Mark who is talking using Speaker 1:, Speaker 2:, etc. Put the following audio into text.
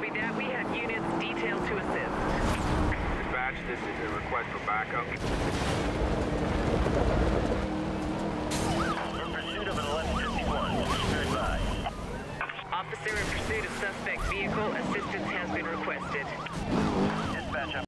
Speaker 1: Copy that. We have units detailed to assist.
Speaker 2: Dispatch, this is a request for backup.
Speaker 3: In pursuit of an 1151. Stand by.
Speaker 1: Officer in pursuit of suspect vehicle. Assistance has been requested.
Speaker 3: Dispatch.